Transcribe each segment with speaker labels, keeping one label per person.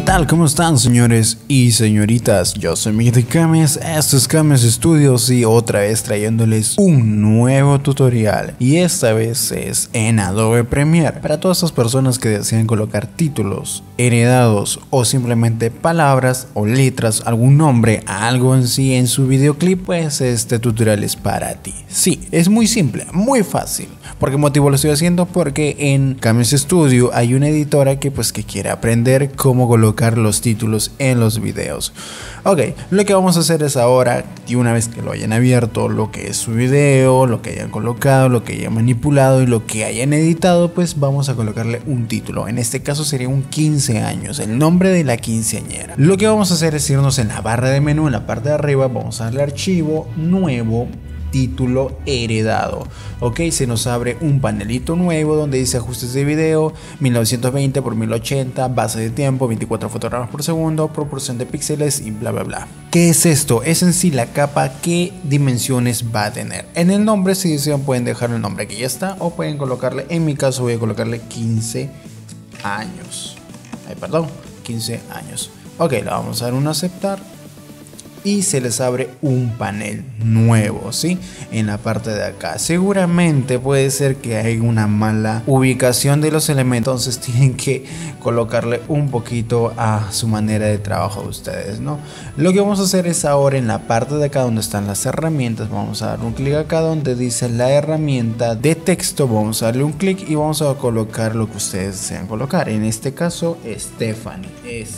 Speaker 1: tal? ¿Cómo están, señores y señoritas? Yo soy Miguel Cames, esto es Cames Studios y otra vez trayéndoles un nuevo tutorial. Y esta vez es en Adobe Premiere. Para todas esas personas que desean colocar títulos, heredados o simplemente palabras o letras, algún nombre, algo en sí en su videoclip, pues este tutorial es para ti. Sí, es muy simple, muy fácil. ¿Por qué motivo lo estoy haciendo? Porque en Cames Studio hay una editora que quiere aprender cómo colocar los títulos en los videos. Ok, lo que vamos a hacer es ahora, y una vez que lo hayan abierto, lo que es su video, lo que hayan colocado, lo que hayan manipulado y lo que hayan editado, pues vamos a colocarle un título. En este caso sería un 15 años, el nombre de la quinceañera. Lo que vamos a hacer es irnos en la barra de menú, en la parte de arriba, vamos a darle archivo, nuevo, título heredado. Ok, se nos abre un panelito nuevo donde dice ajustes de video, 1920 por 1080, base de tiempo, 24 fotogramas por segundo, proporción de píxeles y bla bla bla. ¿Qué es esto? Es en sí la capa, qué dimensiones va a tener. En el nombre, si desean, pueden dejar el nombre que ya está o pueden colocarle, en mi caso voy a colocarle 15 años. Ay, perdón, 15 años. Ok, le vamos a dar un aceptar. Y se les abre un panel nuevo, ¿sí? En la parte de acá. Seguramente puede ser que hay una mala ubicación de los elementos, entonces tienen que colocarle un poquito a su manera de trabajo de ustedes, ¿no? Lo que vamos a hacer es ahora en la parte de acá donde están las herramientas, vamos a dar un clic acá donde dice la herramienta de texto, vamos a darle un clic y vamos a colocar lo que ustedes desean colocar. En este caso, Stephanie.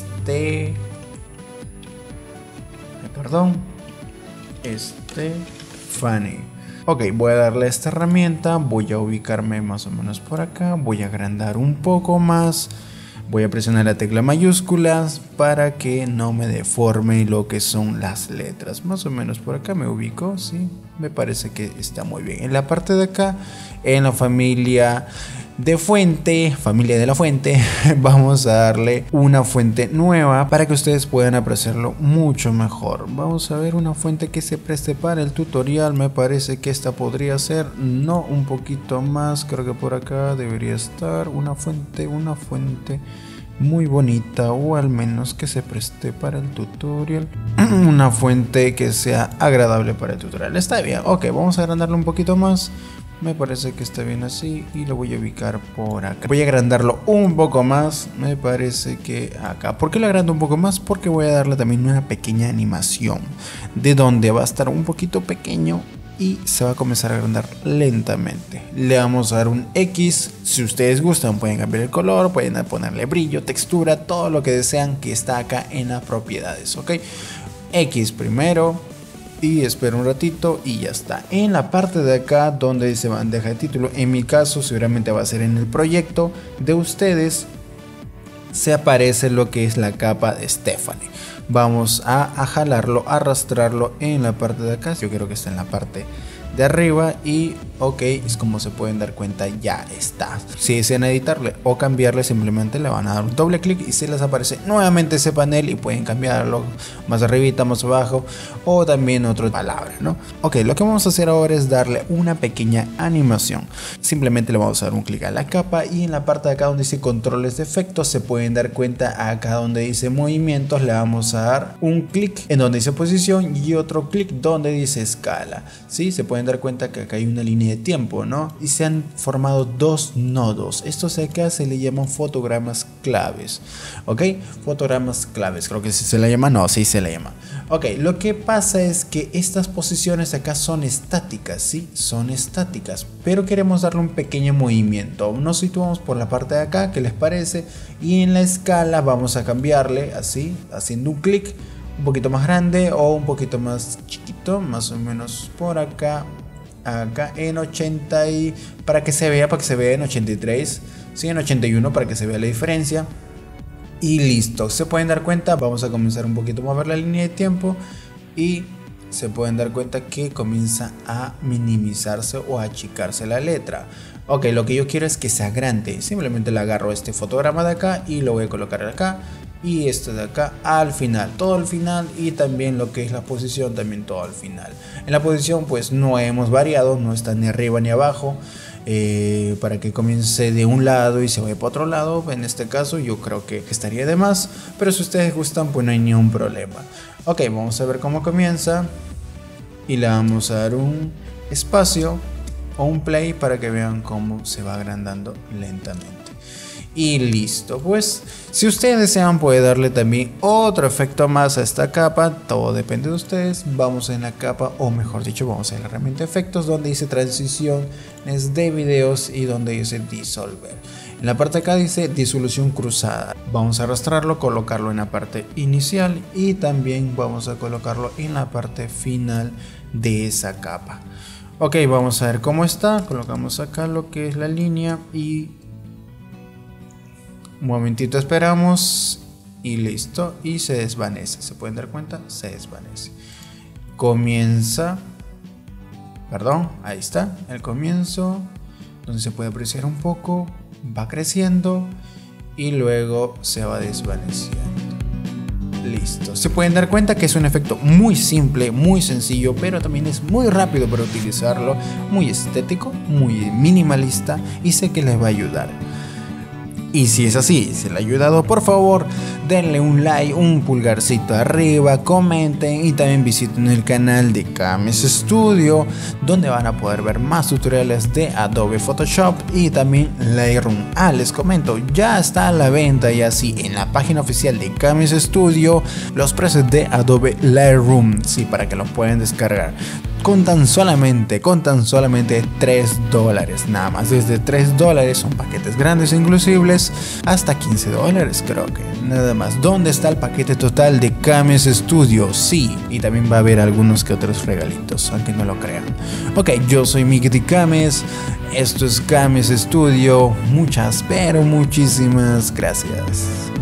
Speaker 1: Stephanie. Ok, voy a darle a esta herramienta, voy a ubicarme más o menos por acá, voy a agrandar un poco más, voy a presionar la tecla mayúsculas para que no me deforme lo que son las letras. Más o menos por acá me ubico, sí, me parece que está muy bien. En la parte de acá, en la familia de fuente, familia de la fuente, vamos a darle una fuente nueva para que ustedes puedan apreciarlo mucho mejor. Vamos a ver una fuente que se preste para el tutorial. Me parece que esta podría ser, no, un poquito más, creo que por acá debería estar una fuente muy bonita, o al menos que se preste para el tutorial. Una fuente que sea agradable para el tutorial. Está bien, ok, vamos a agrandarlo un poquito más. Me parece que está bien así y lo voy a ubicar por acá. Voy a agrandarlo un poco más, me parece que acá. ¿Por qué lo agrando un poco más? Porque voy a darle también una pequeña animación de donde va a estar un poquito pequeño y se va a comenzar a agrandar lentamente. Le vamos a dar un X. Si ustedes gustan pueden cambiar el color, pueden ponerle brillo, textura, todo lo que desean que está acá en las propiedades. Ok, X primero. Y espero un ratito y ya está. En la parte de acá donde dice bandeja de título, en mi caso seguramente va a ser en el proyecto de ustedes, se aparece lo que es la capa de Stephanie. Vamos a jalarlo, arrastrarlo en la parte de acá. Yo creo que está en la parte de arriba y ok, es como se pueden dar cuenta, ya está. Si desean editarle o cambiarle, simplemente le van a dar un doble clic y se les aparece nuevamente ese panel y pueden cambiarlo más arribita, más abajo o también otra palabra, ¿no? Ok, lo que vamos a hacer ahora es darle una pequeña animación. Simplemente le vamos a dar un clic a la capa y en la parte de acá donde dice controles de efectos se pueden dar cuenta, acá donde dice movimientos le vamos a dar un clic en donde dice posición y otro clic donde dice escala. ¿Sí? Se pueden dar cuenta que acá hay una línea de tiempo, ¿no? Y se han formado dos nodos. Estos acá se le llaman fotogramas claves. ¿Ok? Fotogramas claves. Creo que sí se le llama. No, sí se le llama. Ok, lo que pasa es que estas posiciones acá son estáticas, ¿sí? Son estáticas. Pero queremos darle un pequeño movimiento. Nos situamos por la parte de acá, ¿qué les parece? Y en la escala vamos a cambiarle así, haciendo un clic. Un poquito más grande o un poquito más chiquito, más o menos por acá en 80 y para que se vea en 83, sí, en 81 para que se vea la diferencia y listo. Se pueden dar cuenta, vamos a comenzar un poquito más a ver la línea de tiempo y se pueden dar cuenta que comienza a minimizarse o a achicarse la letra. Ok, lo que yo quiero es que sea grande, simplemente le agarro este fotograma de acá y lo voy a colocar acá. Y este de acá al final, todo al final, y también lo que es la posición, también todo al final. En la posición pues no hemos variado, no está ni arriba ni abajo. para que comience de un lado y se vaya para otro lado. En este caso yo creo que estaría de más, pero si ustedes gustan pues no hay ningún problema. Ok, vamos a ver cómo comienza y le vamos a dar un espacio o un play para que vean cómo se va agrandando lentamente. Y listo, pues si ustedes desean puede darle también otro efecto más a esta capa, todo depende de ustedes. Vamos en la capa, o mejor dicho, vamos en la herramienta efectos donde dice transiciones de videos y donde dice disolver. En la parte de acá dice disolución cruzada. Vamos a arrastrarlo, colocarlo en la parte inicial y también vamos a colocarlo en la parte final de esa capa. Ok, vamos a ver cómo está. Colocamos acá lo que es la línea y un momentito esperamos y listo, y se desvanece. Se pueden dar cuenta, se desvanece. Comienza, perdón, ahí está el comienzo, donde se puede apreciar un poco, va creciendo y luego se va desvaneciendo. Listo, se pueden dar cuenta que es un efecto muy simple, muy sencillo, pero también es muy rápido para utilizarlo, muy estético, muy minimalista y sé que les va a ayudar. Y si es así, si le ha ayudado, por favor denle un like, un pulgarcito arriba, comenten y también visiten el canal de Kames Studio, donde van a poder ver más tutoriales de Adobe Photoshop y también Lightroom. Les comento, ya está a la venta y así en la página oficial de Kames Studio los precios de Adobe Lightroom, sí, para que los puedan descargar. Con tan solamente $3, nada más. Desde $3 son paquetes grandes e inclusibles hasta $15, creo que nada más. ¿Dónde está el paquete total de Kames Studio? Sí, y también va a haber algunos que otros regalitos, aunque no lo crean. Ok, yo soy Miki de Kames, esto es Kames Studio. Muchas, pero muchísimas gracias.